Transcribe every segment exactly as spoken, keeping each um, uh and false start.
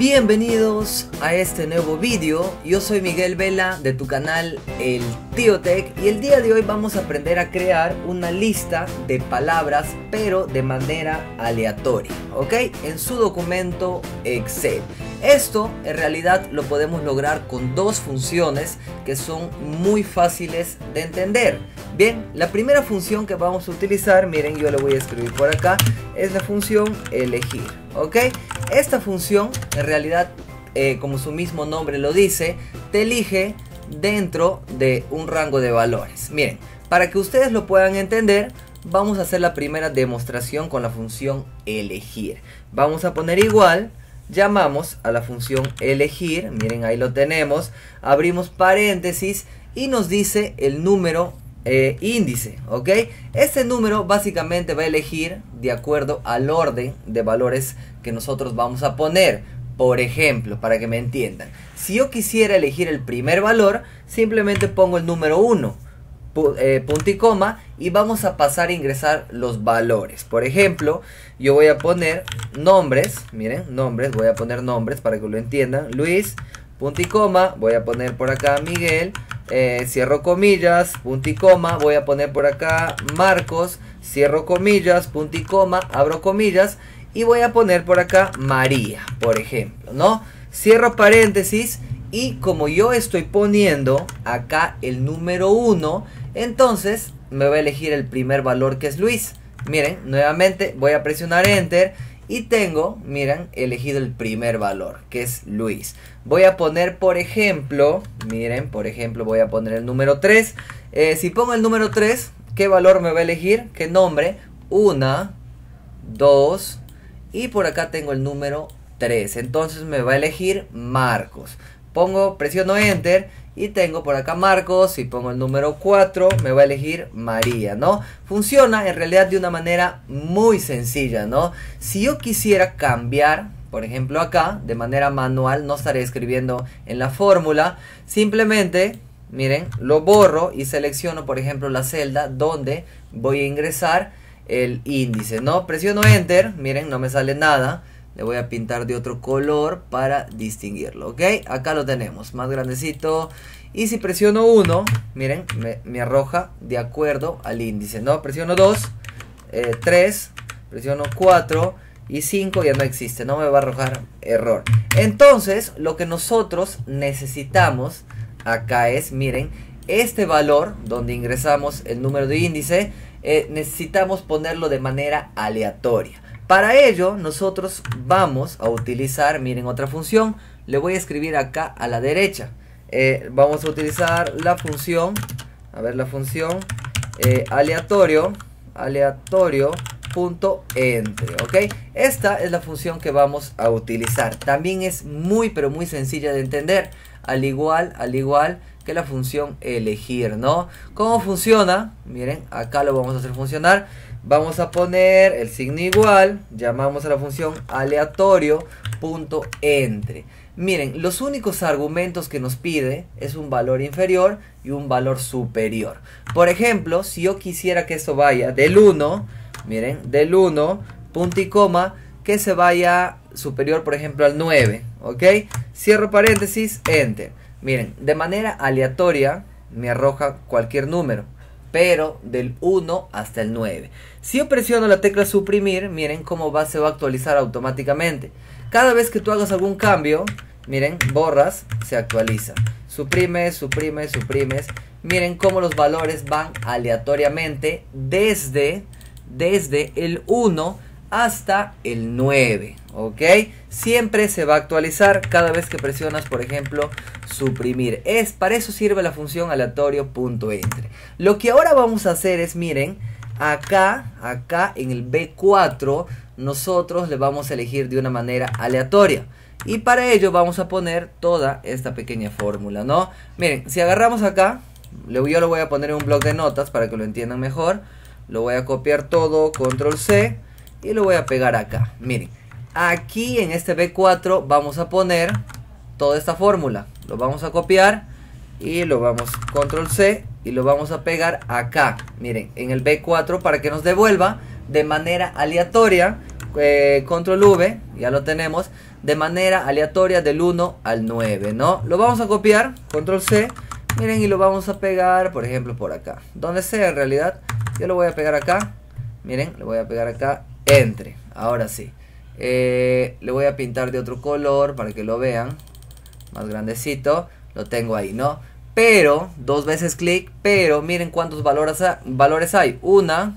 Bienvenidos a este nuevo vídeo. Yo soy Miguel Vela de tu canal El Tío Tech y el día de hoy vamos a aprender a crear una lista de palabras pero de manera aleatoria, ¿ok? En su documento Excel. Esto en realidad lo podemos lograr con dos funciones que son muy fáciles de entender. Bien, la primera función que vamos a utilizar, miren, yo lo voy a escribir por acá, es la función elegir, ¿ok? Esta función en realidad, eh, como su mismo nombre lo dice, te elige dentro de un rango de valores. Miren, para que ustedes lo puedan entender, vamos a hacer la primera demostración con la función elegir. Vamos a poner igual, llamamos a la función elegir, miren ahí lo tenemos, abrimos paréntesis y nos dice el número Eh, índice, ¿ok? Este número básicamente va a elegir de acuerdo al orden de valores que nosotros vamos a poner. Por ejemplo, para que me entiendan, si yo quisiera elegir el primer valor, simplemente pongo el número uno, pu eh, punto y coma, y vamos a pasar a ingresar los valores. Por ejemplo, yo voy a poner nombres, miren, nombres, voy a poner nombres para que lo entiendan, Luis, punto y coma, voy a poner por acá Miguel, Eh, cierro comillas, punto y coma, voy a poner por acá Marcos, cierro comillas, punto y coma, abro comillas y voy a poner por acá María, por ejemplo, ¿no? Cierro paréntesis y como yo estoy poniendo acá el número uno, entonces me va a elegir el primer valor que es Luis. Miren, nuevamente voy a presionar Enter y tengo, miren, elegido el primer valor, que es Luis. Voy a poner, por ejemplo, miren, por ejemplo, voy a poner el número tres. Eh, si pongo el número tres, ¿qué valor me va a elegir? ¿Qué nombre? uno, dos, y por acá tengo el número tres. Entonces me va a elegir Marcos. Pongo, presiono Enter y tengo por acá Marcos. Si pongo el número cuatro, me va a elegir María, ¿no? Funciona en realidad de una manera muy sencilla, ¿no? Si yo quisiera cambiar, por ejemplo acá, de manera manual, no estaré escribiendo en la fórmula, simplemente, miren, lo borro y selecciono, por ejemplo, la celda donde voy a ingresar el índice, ¿no? Presiono Enter, miren, no me sale nada. Le voy a pintar de otro color para distinguirlo, ¿ok? Acá lo tenemos, más grandecito. Y si presiono uno, miren, me, me arroja de acuerdo al índice, ¿no? Presiono dos, eh, tres, presiono cuatro y cinco, ya no existe, no me va a arrojar error. Entonces, lo que nosotros necesitamos acá es, miren, este valor donde ingresamos el número de índice, eh, necesitamos ponerlo de manera aleatoria. Para ello nosotros vamos a utilizar, miren, otra función. Le voy a escribir acá a la derecha. Eh, vamos a utilizar la función, a ver la función eh, aleatorio, aleatorio punto entre, ¿ok? Esta es la función que vamos a utilizar. También es muy pero muy sencilla de entender, al igual, al igual que la función elegir, ¿no? ¿Cómo funciona? Miren, acá lo vamos a hacer funcionar. Vamos a poner el signo igual, llamamos a la función aleatorio punto entre. Miren, los únicos argumentos que nos pide es un valor inferior y un valor superior. Por ejemplo, si yo quisiera que esto vaya del uno, miren, del uno, punto y coma, que se vaya superior, por ejemplo, al nueve, ¿ok? Cierro paréntesis, Enter. Miren, de manera aleatoria me arroja cualquier número, pero del uno hasta el nueve. Si yo presiono la tecla suprimir, miren cómo va, se va a actualizar automáticamente. Cada vez que tú hagas algún cambio, miren, borras, se actualiza. Suprimes, suprimes, suprimes. Miren cómo los valores van aleatoriamente desde, desde el uno hasta el nueve, ¿ok? Siempre se va a actualizar cada vez que presionas, por ejemplo, suprimir. Es, para eso sirve la función aleatorio punto entre. Lo que ahora vamos a hacer es, miren, acá, acá en el B cuatro, nosotros le vamos a elegir de una manera aleatoria. Y para ello vamos a poner toda esta pequeña fórmula, ¿no? Miren, si agarramos acá, yo lo voy a poner en un bloc de notas para que lo entiendan mejor. Lo voy a copiar todo, control C, y lo voy a pegar acá. Miren, aquí en este B cuatro vamos a poner toda esta fórmula. Lo vamos a copiar y lo vamos, control C, y lo vamos a pegar acá. Miren, en el B cuatro para que nos devuelva de manera aleatoria. Eh, control V, ya lo tenemos. de manera aleatoria del uno al nueve, ¿no? Lo vamos a copiar, control C, miren, y lo vamos a pegar, por ejemplo, por acá, donde sea en realidad. Yo lo voy a pegar acá, miren, lo voy a pegar acá, entre, ahora sí. Eh, le voy a pintar de otro color para que lo vean, más grandecito, lo tengo ahí, ¿no? Pero, dos veces clic, pero miren cuántos valores, valores hay, una,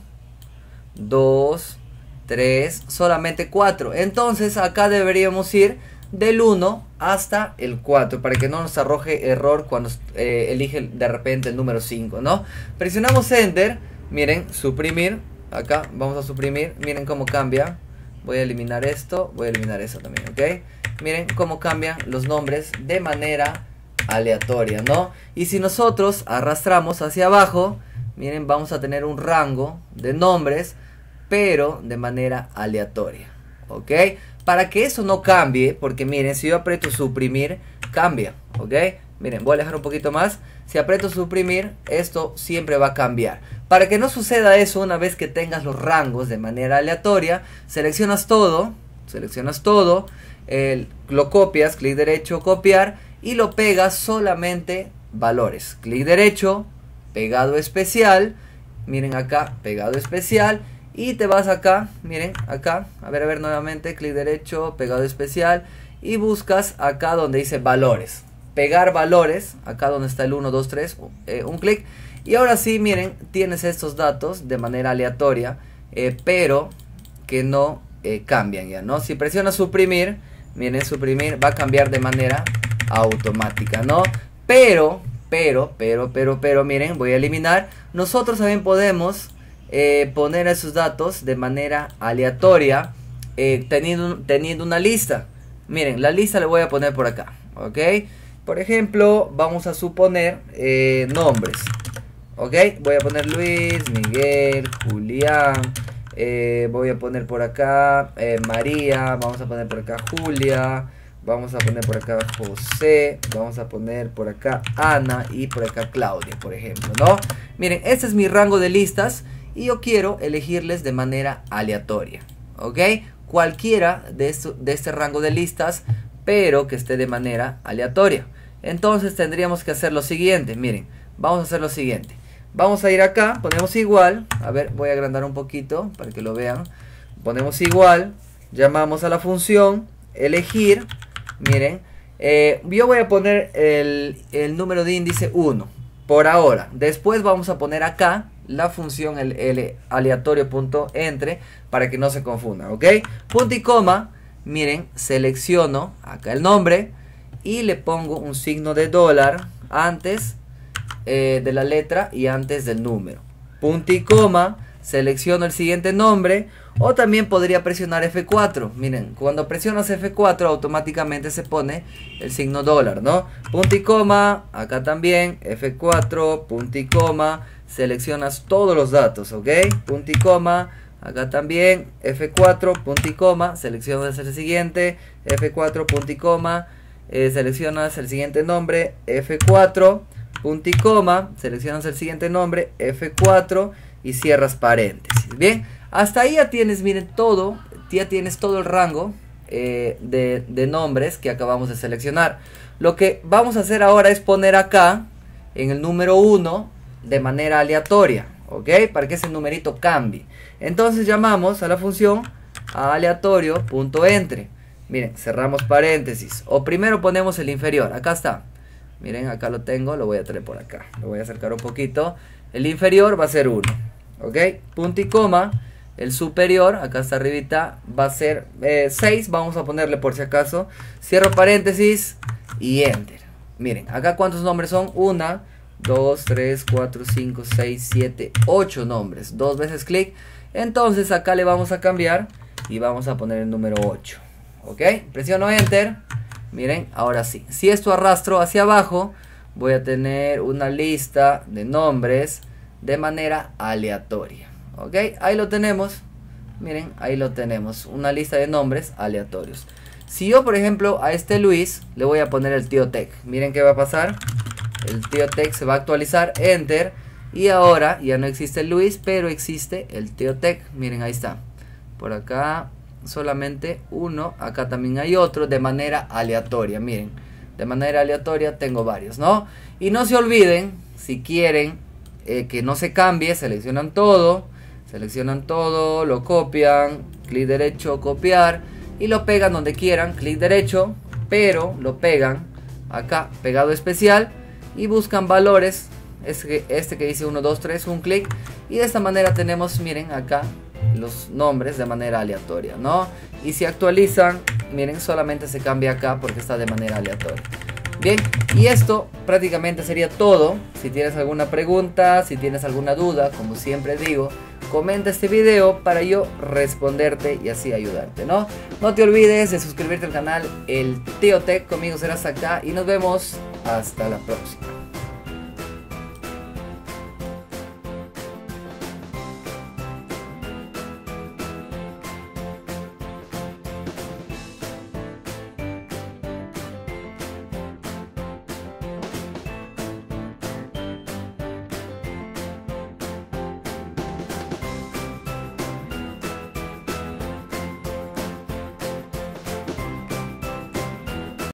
dos, tres, solamente cuatro. Entonces acá deberíamos ir del uno hasta el cuatro para que no nos arroje error cuando eh, elige de repente el número cinco, ¿no? Presionamos Enter, miren, suprimir, acá vamos a suprimir, miren cómo cambia. Voy a eliminar esto, voy a eliminar eso también, ¿ok? Miren cómo cambian los nombres de manera aleatoria, ¿no? Y si nosotros arrastramos hacia abajo, miren, vamos a tener un rango de nombres, pero de manera aleatoria, ¿ok? Para que eso no cambie, porque miren, si yo aprieto suprimir, cambia, ¿ok? Miren, voy a alejar un poquito más. Si aprieto suprimir, esto siempre va a cambiar. Para que no suceda eso, una vez que tengas los rangos de manera aleatoria, seleccionas todo, seleccionas todo, el, lo copias, clic derecho, copiar, y lo pegas solamente valores. Clic derecho, pegado especial, miren acá, pegado especial, y te vas acá, miren, acá, a ver, a ver nuevamente, clic derecho, pegado especial, y buscas acá donde dice valores. Pegar valores, acá donde está el uno, dos, tres, eh, un clic, y ahora sí, miren, tienes estos datos de manera aleatoria, eh, pero que no eh, cambian ya, ¿no? Si presionas suprimir, miren, suprimir va a cambiar de manera automática, ¿no? Pero, pero, pero, pero, pero, miren, voy a eliminar. Nosotros también podemos eh, poner esos datos de manera aleatoria, eh, teniendo, teniendo una lista. Miren, la lista le voy a poner por acá, ¿ok? Por ejemplo, vamos a suponer eh, nombres, ¿ok? Voy a poner Luis, Miguel, Julián, eh, voy a poner por acá eh, María, vamos a poner por acá Julia, vamos a poner por acá José, vamos a poner por acá Ana y por acá Claudia, por ejemplo, ¿no? Miren, este es mi rango de listas y yo quiero elegirles de manera aleatoria, ¿ok? Cualquiera de, esto, de este rango de listas, pero que esté de manera aleatoria. Entonces tendríamos que hacer lo siguiente, miren, vamos a hacer lo siguiente. Vamos a ir acá, ponemos igual, a ver, voy a agrandar un poquito para que lo vean. Ponemos igual, llamamos a la función, elegir, miren, eh, yo voy a poner el, el número de índice uno, por ahora. Después vamos a poner acá la función, el, el aleatorio.entre, para que no se confunda, ¿ok? Punto y coma, miren, selecciono acá el nombre y le pongo un signo de dólar antes eh, de la letra y antes del número. Punto y coma, selecciono el siguiente nombre, o también podría presionar F cuatro. Miren, cuando presionas F cuatro automáticamente se pone el signo dólar, ¿no? Punto y coma, acá también F cuatro, punto y coma, seleccionas todos los datos, ¿ok? Punto y coma, acá también F cuatro, punto y coma, seleccionas el siguiente, F cuatro, punto y coma, eh, seleccionas el siguiente nombre, F cuatro, punto y coma, seleccionas el siguiente nombre, F cuatro, y cierras paréntesis. Bien, hasta ahí ya tienes, miren, todo, ya tienes todo el rango eh, de, de nombres que acabamos de seleccionar. Lo que vamos a hacer ahora es poner acá en el número uno de manera aleatoria, ¿ok? Para que ese numerito cambie. Entonces llamamos a la función aleatorio.entre. Miren, cerramos paréntesis. O primero ponemos el inferior. Acá está. Miren, acá lo tengo. Lo voy a traer por acá. Lo voy a acercar un poquito. El inferior va a ser uno. ¿Ok? Punto y coma. El superior, acá está arribita, va a ser eh, seis. Vamos a ponerle por si acaso. Cierro paréntesis y enter. Miren, acá cuántos nombres son. uno, dos, tres, cuatro, cinco, seis, siete, ocho nombres. Dos veces clic. Entonces acá le vamos a cambiar y vamos a poner el número ocho. ¿Ok? Presiono enter. Miren, ahora sí. Si esto arrastro hacia abajo, voy a tener una lista de nombres de manera aleatoria. ¿Ok? Ahí lo tenemos. Miren, ahí lo tenemos. Una lista de nombres aleatorios. Si yo, por ejemplo, a este Luis le voy a poner el tío Tech. Miren qué va a pasar. El tío Tech se va a actualizar. Enter. Y ahora ya no existe el Luis, pero existe el tío Tech. Miren, ahí está. Por acá. solamente uno, acá también hay otro, de manera aleatoria. Miren, de manera aleatoria tengo varios, ¿no? Y no se olviden, si quieren eh, que no se cambie, seleccionan todo, seleccionan todo, lo copian, clic derecho, copiar, y lo pegan donde quieran, clic derecho, pero lo pegan acá, pegado especial, y buscan valores, este, este que dice uno, dos, tres, un clic, y de esta manera tenemos, miren acá, los nombres de manera aleatoria, ¿no? Y si actualizan, miren, solamente se cambia acá porque está de manera aleatoria. Bien, y esto prácticamente sería todo. Si tienes alguna pregunta, si tienes alguna duda, como siempre digo, comenta este video para yo responderte y así ayudarte, ¿no? No te olvides de suscribirte al canal El Tío Tech. Conmigo serás acá y nos vemos hasta la próxima.